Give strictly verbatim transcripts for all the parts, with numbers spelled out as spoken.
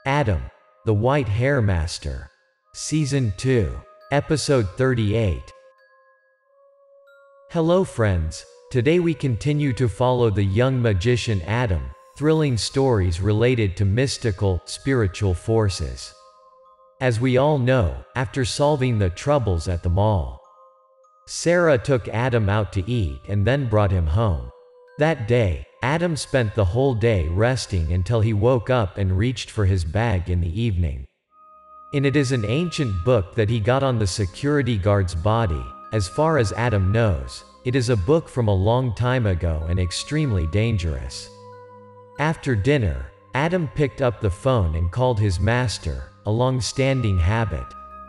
Adam, the White Hair Master. Season two. Episode thirty-eight. Hello friends, today we continue to follow the young magician Adam, thrilling stories related to mystical, spiritual forces. As we all know, after solving the troubles at the mall, Sarah took Adam out to eat and then brought him home. That day, Adam spent the whole day resting until he woke up and reached for his bag in the evening. And it is an ancient book that he got on the security guard's body. As far as Adam knows, it is a book from a long time ago and extremely dangerous. After dinner, Adam picked up the phone and called his master, a long-standing habit.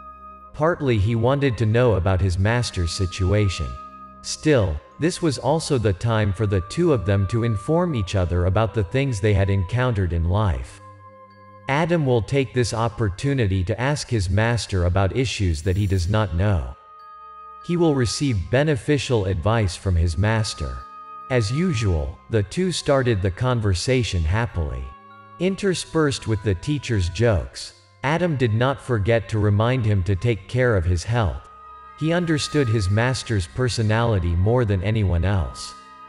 Partly he wanted to know about his master's situation. Still, this was also the time for the two of them to inform each other about the things they had encountered in life. Adam will take this opportunity to ask his master about issues that he does not know. He will receive beneficial advice from his master. As usual, the two started the conversation happily. Interspersed with the teacher's jokes, Adam did not forget to remind him to take care of his health. He understood his master's personality more than anyone else.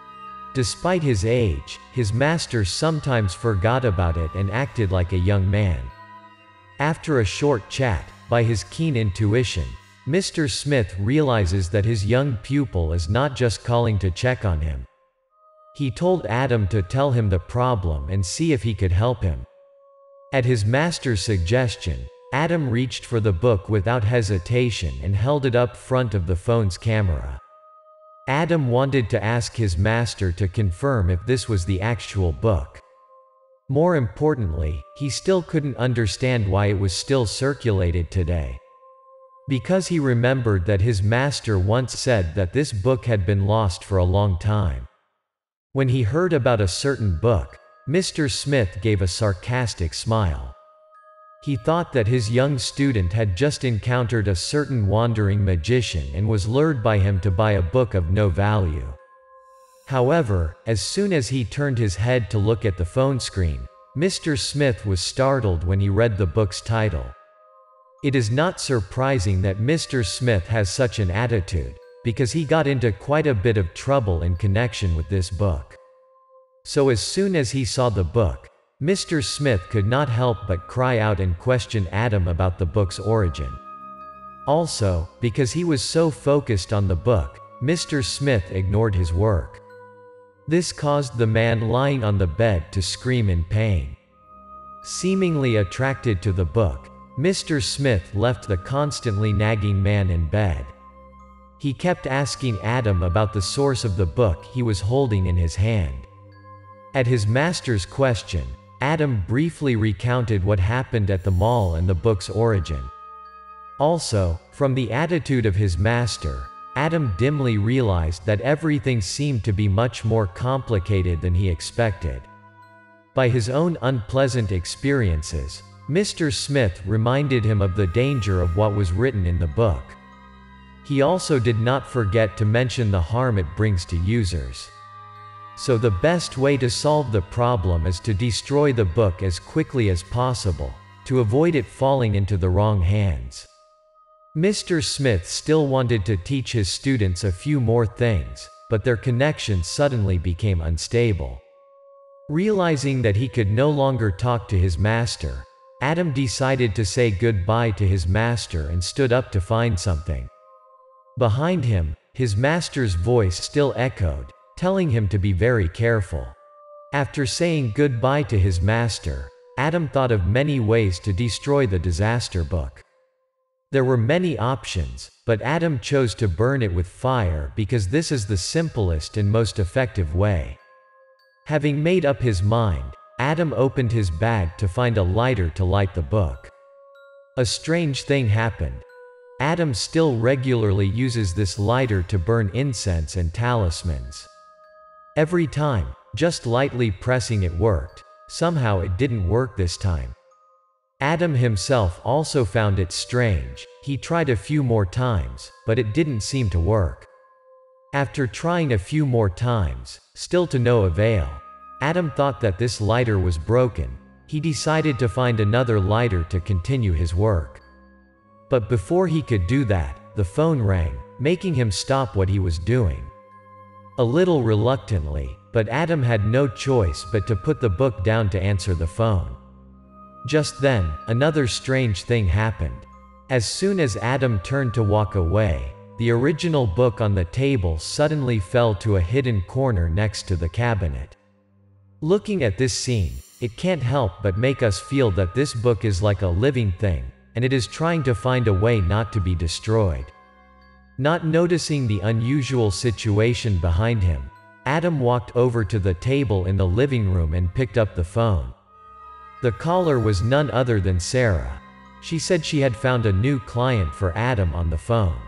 Despite his age, his master sometimes forgot about it and acted like a young man. After a short chat, by his keen intuition, Mister Smith realizes that his young pupil is not just calling to check on him. He told Adam to tell him the problem and see if he could help him. At his master's suggestion, Adam reached for the book without hesitation and held it up front of the phone's camera. Adam wanted to ask his master to confirm if this was the actual book. More importantly, he still couldn't understand why it was still circulated today. Because he remembered that his master once said that this book had been lost for a long time. When he heard about a certain book, Mister Smith gave a sarcastic smile. He thought that his young student had just encountered a certain wandering magician and was lured by him to buy a book of no value. However, as soon as he turned his head to look at the phone screen, Mister Smith was startled when he read the book's title. It is not surprising that Mister Smith has such an attitude, because he got into quite a bit of trouble in connection with this book. So as soon as he saw the book, Mister Smith could not help but cry out and question Adam about the book's origin. Also, because he was so focused on the book, Mister Smith ignored his work. This caused the man lying on the bed to scream in pain. Seemingly attracted to the book, Mister Smith left the constantly nagging man in bed. He kept asking Adam about the source of the book he was holding in his hand. At his master's question, Adam briefly recounted what happened at the mall and the book's origin. Also, from the attitude of his master, Adam dimly realized that everything seemed to be much more complicated than he expected. By his own unpleasant experiences, Mister Smith reminded him of the danger of what was written in the book. He also did not forget to mention the harm it brings to users. So the best way to solve the problem is to destroy the book as quickly as possible, to avoid it falling into the wrong hands. Mister Smith still wanted to teach his students a few more things, but their connection suddenly became unstable. Realizing that he could no longer talk to his master, Adam decided to say goodbye to his master and stood up to find something. Behind him, his master's voice still echoed, telling him to be very careful. After saying goodbye to his master, Adam thought of many ways to destroy the disaster book. There were many options, but Adam chose to burn it with fire because this is the simplest and most effective way. Having made up his mind, Adam opened his bag to find a lighter to light the book. A strange thing happened. Adam still regularly uses this lighter to burn incense and talismans. Every time, just lightly pressing it worked. Somehow it didn't work this time. Adam himself also found it strange. He tried a few more times, but it didn't seem to work. After trying a few more times, still to no avail, Adam thought that this lighter was broken, he decided to find another lighter to continue his work. But before he could do that, the phone rang, making him stop what he was doing. A little reluctantly, but Adam had no choice but to put the book down to answer the phone. Just then, another strange thing happened. As soon as Adam turned to walk away, the original book on the table suddenly fell to a hidden corner next to the cabinet. Looking at this scene, it can't help but make us feel that this book is like a living thing, and it is trying to find a way not to be destroyed. Not noticing the unusual situation behind him, Adam walked over to the table in the living room and picked up the phone. The caller was none other than Sarah. She said she had found a new client for Adam on the phone.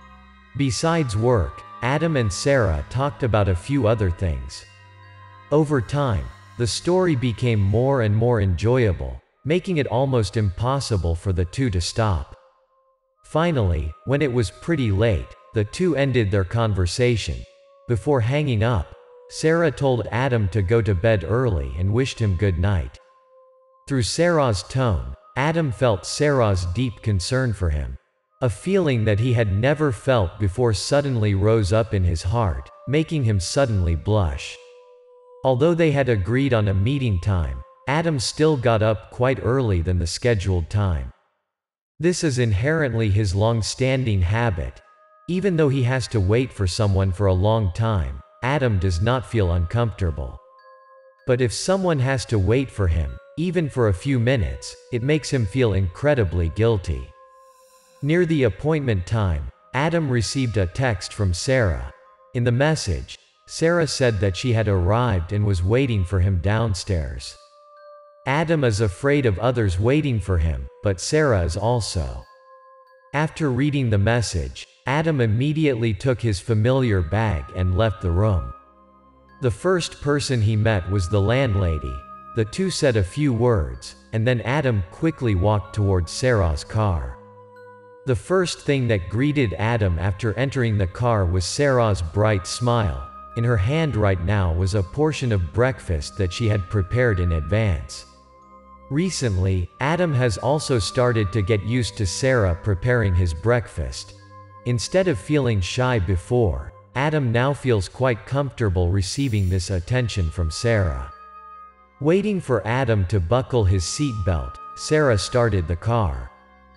Besides work, Adam and Sarah talked about a few other things. Over time, the story became more and more enjoyable, making it almost impossible for the two to stop. Finally, when it was pretty late, the two ended their conversation. Before hanging up, Sarah told Adam to go to bed early and wished him good night. Through Sarah's tone, Adam felt Sarah's deep concern for him. A feeling that he had never felt before suddenly rose up in his heart, making him suddenly blush. Although they had agreed on a meeting time, Adam still got up quite early than the scheduled time. This is inherently his long-standing habit. Even though he has to wait for someone for a long time, Adam does not feel uncomfortable. But if someone has to wait for him, even for a few minutes, it makes him feel incredibly guilty. Near the appointment time, Adam received a text from Sarah. In the message, Sarah said that she had arrived and was waiting for him downstairs. Adam is afraid of others waiting for him, but Sarah is also. After reading the message, Adam immediately took his familiar bag and left the room. The first person he met was the landlady. The two said a few words, and then Adam quickly walked towards Sarah's car. The first thing that greeted Adam after entering the car was Sarah's bright smile. In her hand right now was a portion of breakfast that she had prepared in advance. Recently, Adam has also started to get used to Sarah preparing his breakfast. Instead of feeling shy before, Adam now feels quite comfortable receiving this attention from Sarah. Waiting for Adam to buckle his seatbelt, Sarah started the car.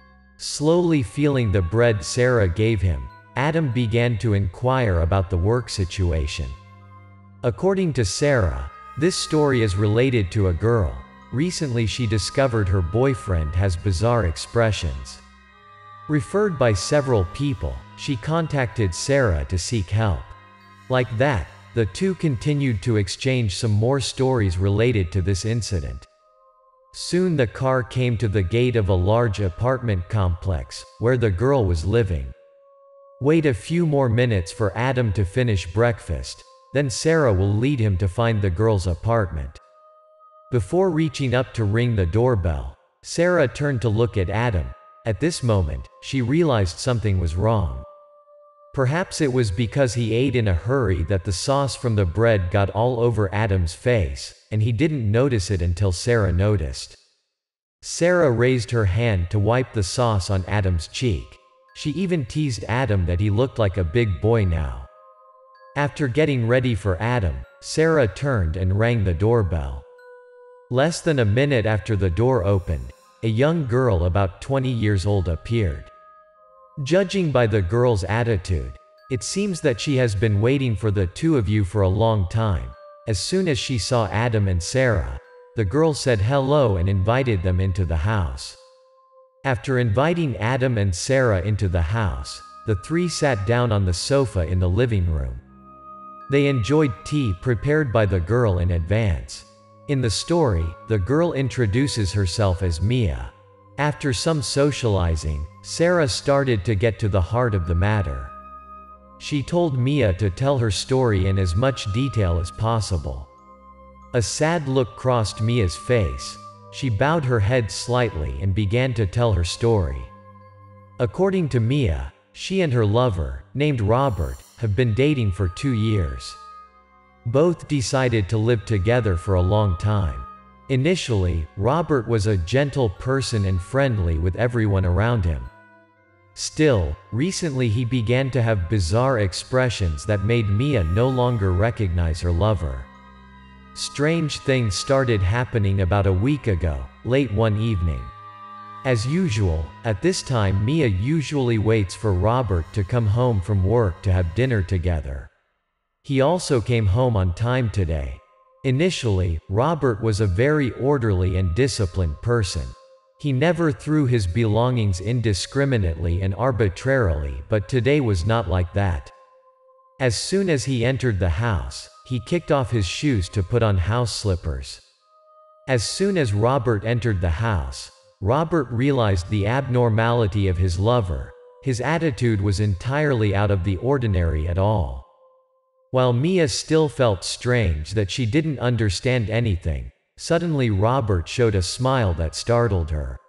Slowly feeling the bread Sarah gave him, Adam began to inquire about the work situation. According to Sarah, this story is related to a girl. Recently she discovered her boyfriend has bizarre expressions. Referred by several people, she contacted Sarah to seek help. Like that, the two continued to exchange some more stories related to this incident. Soon the car came to the gate of a large apartment complex, where the girl was living. Wait a few more minutes for Adam to finish breakfast, then Sarah will lead him to find the girl's apartment. Before reaching up to ring the doorbell, Sarah turned to look at Adam. At this moment, she realized something was wrong. Perhaps it was because he ate in a hurry that the sauce from the bread got all over Adam's face, and he didn't notice it until Sarah noticed. Sarah raised her hand to wipe the sauce on Adam's cheek. She even teased Adam that he looked like a big boy now. After getting ready for Adam, Sarah turned and rang the doorbell. Less than a minute after the door opened, a young girl about twenty years old appeared. Judging by the girl's attitude, it seems that she has been waiting for the two of you for a long time. As soon as she saw Adam and Sarah, the girl said hello and invited them into the house. After inviting Adam and Sarah into the house, the three sat down on the sofa in the living room. They enjoyed tea prepared by the girl in advance. In the story, the girl introduces herself as Mia. After some socializing, Sarah started to get to the heart of the matter. She told Mia to tell her story in as much detail as possible. A sad look crossed Mia's face. She bowed her head slightly and began to tell her story. According to Mia, she and her lover, named Robert, have been dating for two years. Both decided to live together for a long time. Initially, Robert was a gentle person and friendly with everyone around him. Still, recently he began to have bizarre expressions that made Mia no longer recognize her lover. Strange things started happening about a week ago, late one evening. As usual, at this time Mia usually waits for Robert to come home from work to have dinner together. He also came home on time today. Initially, Robert was a very orderly and disciplined person. He never threw his belongings indiscriminately and arbitrarily, but today was not like that. As soon as he entered the house, he kicked off his shoes to put on house slippers. As soon as Robert entered the house, Robert realized the abnormality of his lover. His attitude was entirely out of the ordinary at all. While Mia still felt strange that she didn't understand anything, suddenly Robert showed a smile that startled her.